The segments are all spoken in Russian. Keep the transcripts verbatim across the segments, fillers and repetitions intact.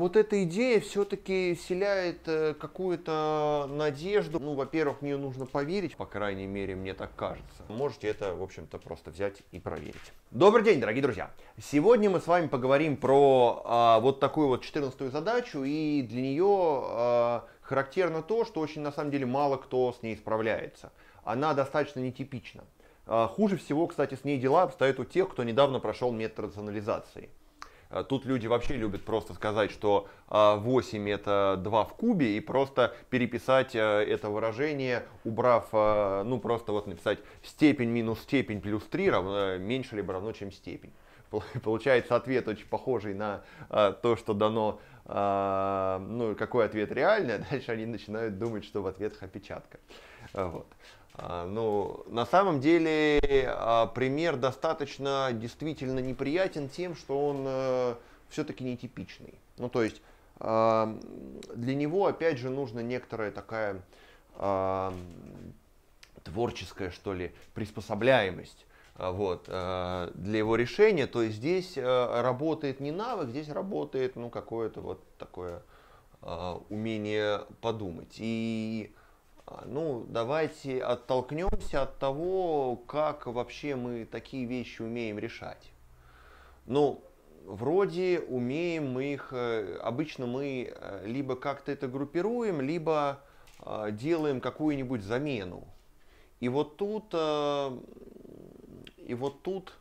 Вот эта идея все-таки вселяет э, какую-то надежду. Ну, во-первых, в нее нужно поверить, по крайней мере, мне так кажется. Можете это, в общем-то, просто взять и проверить. Добрый день, дорогие друзья! Сегодня мы с вами поговорим про а, вот такую вот четырнадцатую задачу, и для нее а, характерно то, что очень, на самом деле, мало кто с ней справляется. Она достаточно нетипична. А, хуже всего, кстати, с ней дела обстоят у тех, кто недавно прошел метод рационализации. Тут люди вообще любят просто сказать, что восемь это два в кубе, и просто переписать это выражение, убрав, ну просто вот написать степень минус степень плюс три равно, меньше либо равно, чем степень. Получается ответ очень похожий на то, что дано, ну какой ответ реальный, а дальше они начинают думать, что в ответах опечатка. Вот. Ну, на самом деле пример достаточно действительно неприятен тем, что он все-таки нетипичный. Ну, то есть для него, опять же, нужна некоторая такая творческая, что ли, приспособляемость. Вот, для его решения. То есть здесь работает не навык, здесь работает, ну, какое-то вот такое умение подумать. И ну, давайте оттолкнемся от того, как вообще мы такие вещи умеем решать. Ну, вроде умеем мы их, обычно мы либо как-то это группируем, либо делаем какую-нибудь замену. И вот тут, и вот тут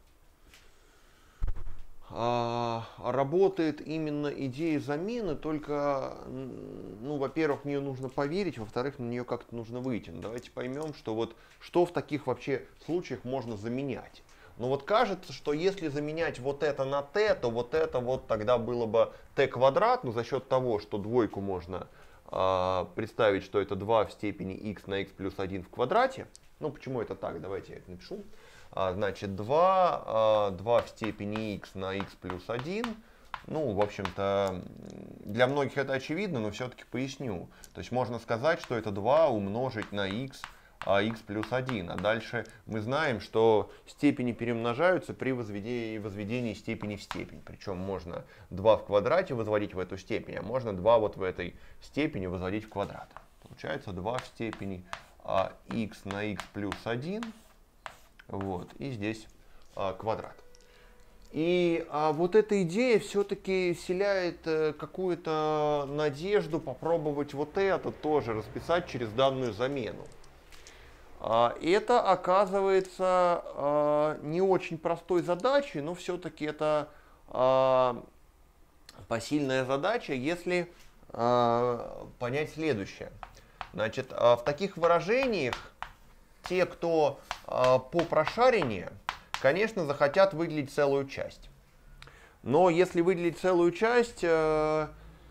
работает именно идея замены, только, ну, во-первых, в нее нужно поверить, во-вторых, на нее как-то нужно выйти. Но давайте поймем, что вот что в таких вообще случаях можно заменять. Но вот кажется, что если заменять вот это на t, то вот это вот тогда было бы t квадрат, но за счет того, что двойку можно э, представить, что это два в степени x на x плюс один в квадрате. Ну, почему это так? Давайте я это напишу. Значит, два, два в степени x на x плюс один. Ну, в общем-то, для многих это очевидно, но все-таки поясню. То есть можно сказать, что это два умножить на x, а x плюс один. А дальше мы знаем, что степени перемножаются при возведении, возведении степени в степень. Причем можно два в квадрате возводить в эту степень, а можно два вот в этой степени возводить в квадрат. Получается два в степени а, x на x плюс один. Вот, и здесь а, квадрат. И а, вот эта идея все-таки вселяет а, какую-то надежду попробовать вот это тоже расписать через данную замену. А, это оказывается а, не очень простой задачей, но все-таки это а, посильная задача, если а, понять следующее. Значит, а, в таких выражениях те, кто э, по прошарению, конечно, захотят выделить целую часть. Но если выделить целую часть, э,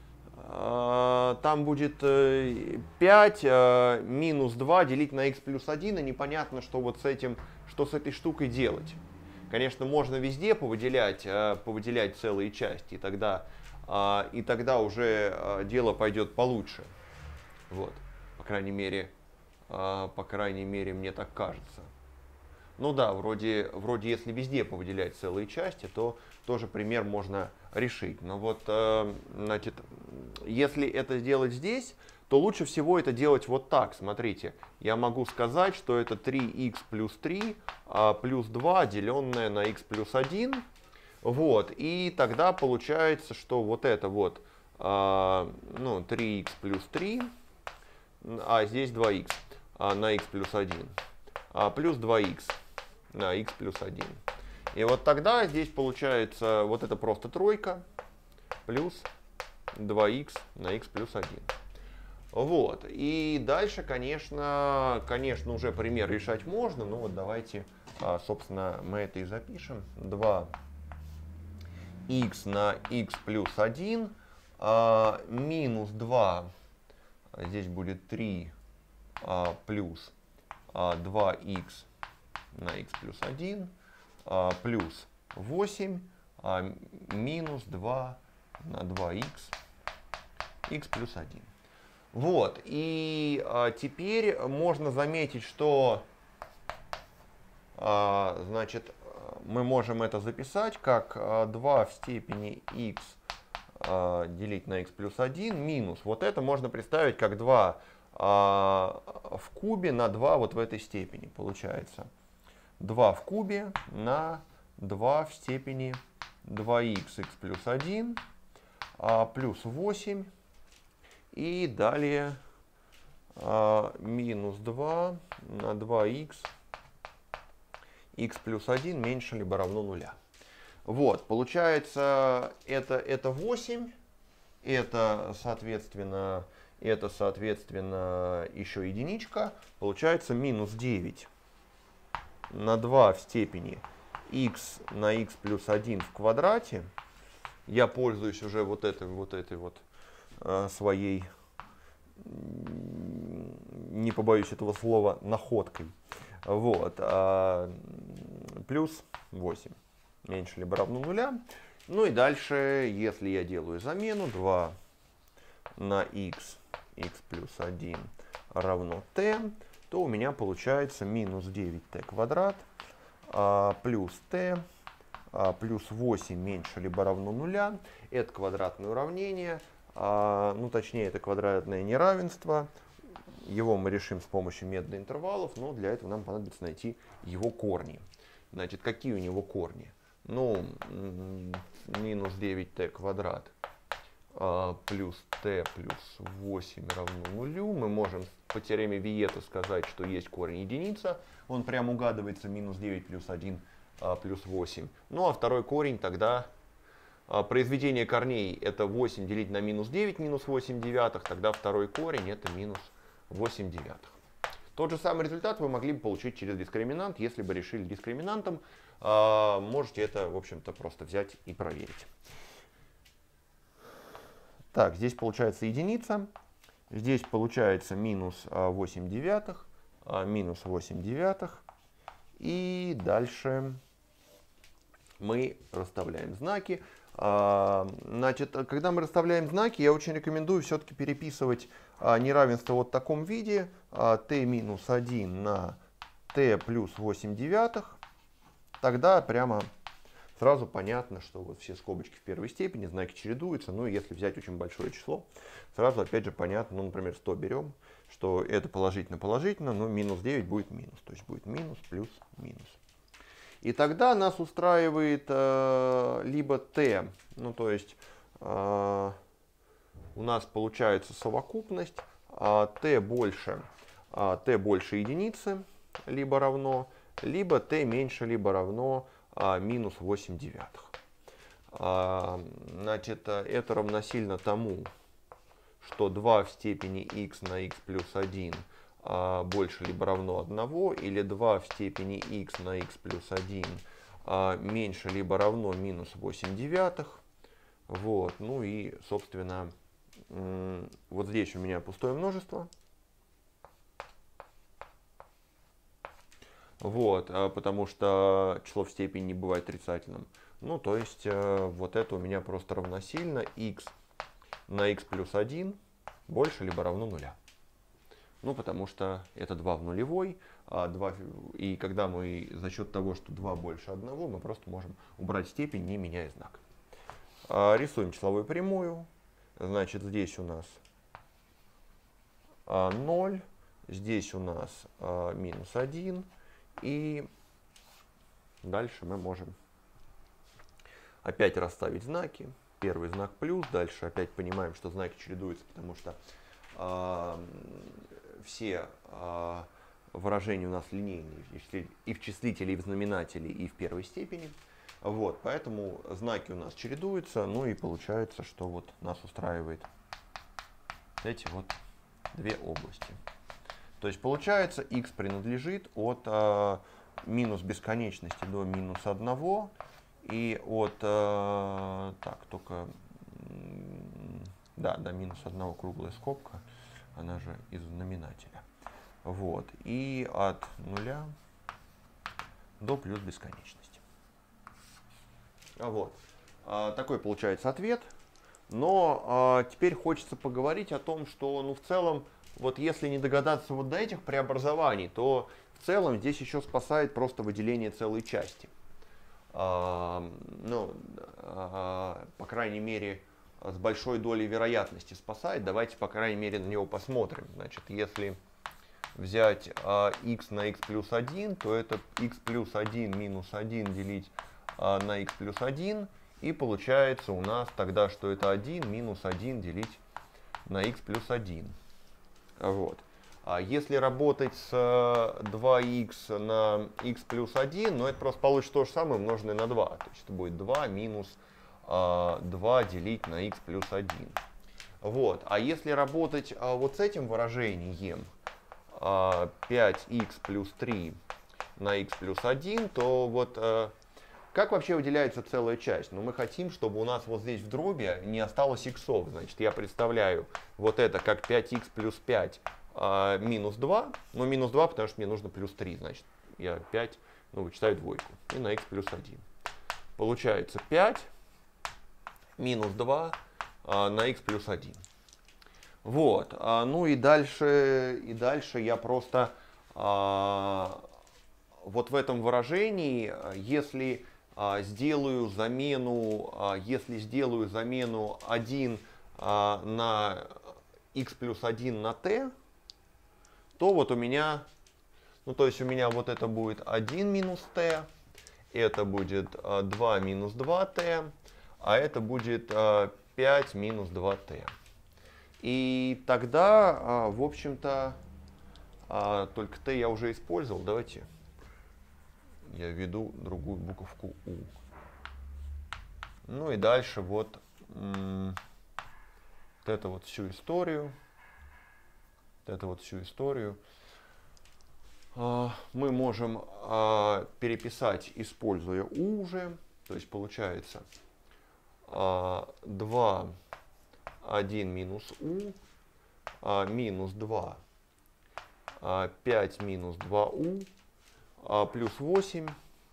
э, там будет э, пять э, минус два делить на x плюс один, и непонятно, что вот с этим, что с этой штукой делать. Конечно, можно везде повыделять, э, повыделять целые части, и тогда, э, и тогда уже э, дело пойдет получше. Вот, по крайней мере. По крайней мере, мне так кажется. Ну да, вроде, вроде если везде повыделять целые части, то тоже пример можно решить. Но вот, значит, если это сделать здесь, то лучше всего это делать вот так. Смотрите, я могу сказать, что это три икс плюс три плюс два, деленное на x плюс один. Вот, и тогда получается, что вот это вот, ну, три икс плюс три, а здесь два икс. На x плюс один, а плюс два икс на x плюс один. И вот тогда здесь получается вот это просто тройка плюс два икс на x плюс один. Вот. И дальше, конечно, конечно, уже пример решать можно, но вот давайте, собственно, мы это и запишем. два икс на x плюс один минус два, здесь будет три А, плюс а, два икс на x плюс один а, плюс восемь а, минус два на два икс x плюс один. Вот, и а, теперь можно заметить, что а, значит, мы можем это записать как а, два в степени x а, делить на х плюс один минус. Вот это можно представить как два а, в кубе на два вот в этой степени. Получается два в кубе на два в степени два х х плюс один а, плюс восемь. И далее а, минус два на два х х плюс один меньше либо равно нуля. Вот, получается, это, это восемь, это, соответственно, это, соответственно, еще единичка. Получается минус девять на два в степени х на х плюс один в квадрате. Я пользуюсь уже вот этой вот, этой вот э, своей, не побоюсь этого слова, находкой. Вот, а, плюс восемь. Меньше либо равно нуля. Ну и дальше, если я делаю замену, два на х, х плюс один равно t, то у меня получается минус девять t квадрат а, плюс t а, плюс восемь меньше либо равно нуля. Это квадратное уравнение, а, ну точнее это квадратное неравенство. Его мы решим с помощью метода интервалов, но для этого нам понадобится найти его корни. Значит, какие у него корни? Ну, минус девять t квадрат а, плюс t плюс восемь равно нулю. Мы можем по теореме Виета сказать, что есть корень единица. Он прям угадывается минус девять плюс один а, плюс восемь. Ну а второй корень тогда а, произведение корней это восемь делить на минус девять минус восемь девятых. Тогда второй корень это минус восемь девятых. Тот же самый результат вы могли бы получить через дискриминант, если бы решили дискриминантом. Можете это, в общем-то, просто взять и проверить. Так, здесь получается единица. Здесь получается минус восемь девятых, минус восемь девятых. И дальше мы расставляем знаки. Значит, когда мы расставляем знаки, я очень рекомендую все-таки переписывать неравенство вот в таком виде. t минус один на t плюс восемь девятых. Тогда прямо сразу понятно, что вот все скобочки в первой степени, знаки чередуются. Ну и если взять очень большое число, сразу опять же понятно, ну, например, сто берем, что это положительно-положительно, но минус девять будет минус. То есть будет минус плюс минус. И тогда нас устраивает э, либо t, ну то есть э, у нас получается совокупность э, t больше, э, t больше единицы, либо равно, либо t меньше, либо равно а, минус восемь девятых. А, значит, это равносильно тому, что два в степени x на x плюс один а, больше либо равно одному, или два в степени x на x плюс один а, меньше либо равно минус восемь девятых. Вот. Ну и, собственно, вот здесь у меня пустое множество. Вот, потому что число в степени не бывает отрицательным. Ну, то есть, вот это у меня просто равносильно x на x плюс один больше либо равно нуля. Ну, потому что это два в нулевой, а два, и когда мы за счет того, что два больше одного, мы просто можем убрать степень, не меняя знак. Рисуем числовую прямую. Значит, здесь у нас ноль, здесь у нас минус один. И дальше мы можем опять расставить знаки. Первый знак плюс, дальше опять понимаем, что знаки чередуются, потому что э, все э, выражения у нас линейные и в числителе, и в знаменателе, и в первой степени. Вот, поэтому знаки у нас чередуются, ну и получается, что вот нас устраивает эти вот две области. То есть получается, x принадлежит от э, минус бесконечности до минус одного, и от, э, так, только, да, до минус одного круглая скобка, она же из знаменателя. Вот, и от нуля до плюс бесконечности. Вот, э, такой получается ответ. Но э, теперь хочется поговорить о том, что, ну, в целом, вот если не догадаться вот до этих преобразований, то в целом здесь еще спасает просто выделение целой части. А, ну, а, по крайней мере, с большой долей вероятности спасает. Давайте, по крайней мере, на него посмотрим. Значит, если взять а, x на x плюс один, то это x плюс один минус один делить а, на x плюс один. И получается у нас тогда, что это один минус один делить на x плюс один. Вот. А если работать с два икс на x плюс один, ну это просто получится то же самое умноженное на два. То есть это будет два минус а, два делить на x плюс один. Вот. А если работать а, вот с этим выражением а, пять икс плюс три на x плюс один, то вот а, как вообще выделяется целая часть? Ну, мы хотим, чтобы у нас вот здесь в дроби не осталось иксов. Значит, я представляю вот это как пять икс плюс пять а, минус два. Ну, минус два, потому что мне нужно плюс три. Значит, я пять, ну, вычитаю двойку. И на x плюс один. Получается пять минус два а, на x плюс один. Вот. А, ну и дальше, и дальше я просто а, вот в этом выражении, если а, сделаю замену, а, если сделаю замену один а, на x плюс один на t, то вот у меня, ну то есть у меня вот это будет один минус t, это будет а, два минус два t, а это будет а, пять минус два t. И тогда, а, в общем-то, а, только t я уже использовал. Давайте я введу другую буковку u. Ну и дальше вот, вот это вот всю историю. Вот это вот всю историю а, мы можем а, переписать, используя u уже. То есть получается а, два, один минус u, а, минус два, а, пять минус два u, а, плюс восемь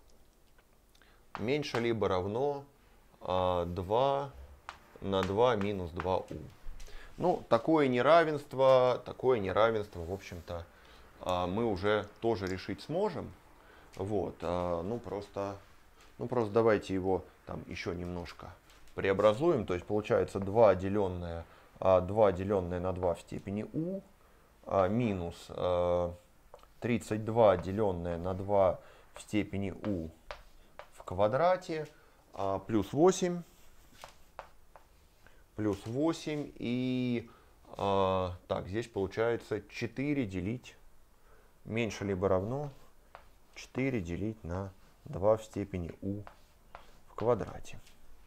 меньше либо равно а, два на два минус два у. Ну, такое неравенство, такое неравенство, в общем-то, а, мы уже тоже решить сможем. Вот, а, ну просто, ну просто давайте его там еще немножко преобразуем. То есть получается два деленное, а, два деленное на два в степени u а, минус а, тридцать два деленное на два в степени u в квадрате а, плюс восемь. Плюс восемь и а, так, здесь получается четыре делить меньше либо равно четыре делить на два в степени u в квадрате.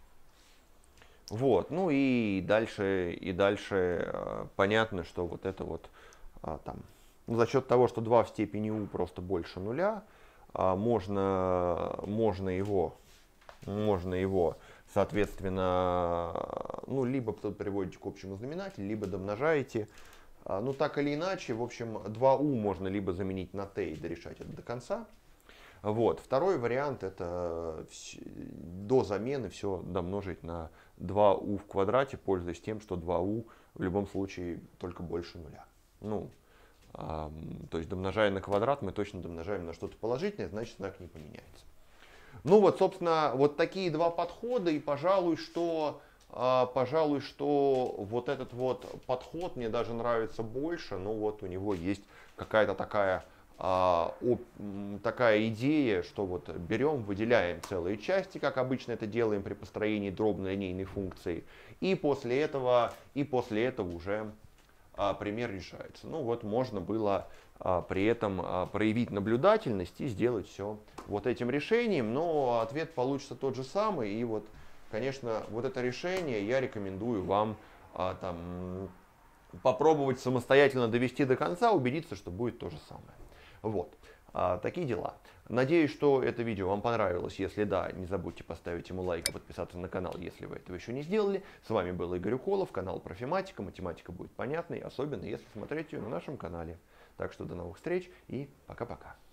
Вот, ну и дальше, и дальше а, понятно, что вот это вот а, там, ну, за счет того, что два в степени u просто больше нуля, а, можно, можно его, можно его соответственно, ну, либо приводите к общему знаменателю, либо домножаете. Ну, так или иначе, в общем, два у можно либо заменить на t и дорешать это до конца. Вот. Второй вариант — это до замены все домножить на два у в квадрате, пользуясь тем, что два у в любом случае только больше нуля. Ну, а, то есть, домножая на квадрат, мы точно домножаем на что-то положительное, значит, знак не поменяется. Ну вот, собственно, вот такие два подхода, и, пожалуй, что, а, пожалуй, что вот этот вот подход мне даже нравится больше. Ну вот у него есть какая-то такая, а, оп, такая идея, что вот берем, выделяем целые части, как обычно это делаем при построении дробно-линейной функции, и после этого, и после этого уже а, пример решается. Ну вот можно было а, при этом а, проявить наблюдательность и сделать все вот этим решением, но ответ получится тот же самый. И вот, конечно, вот это решение я рекомендую вам а, там, попробовать самостоятельно довести до конца, убедиться, что будет то же самое. Вот, а, такие дела. Надеюсь, что это видео вам понравилось. Если да, не забудьте поставить ему лайк и подписаться на канал, если вы этого еще не сделали. С вами был Игорь Уколов, канал Профиматика. Математика будет понятной, особенно если смотреть ее на нашем канале. Так что до новых встреч и пока-пока.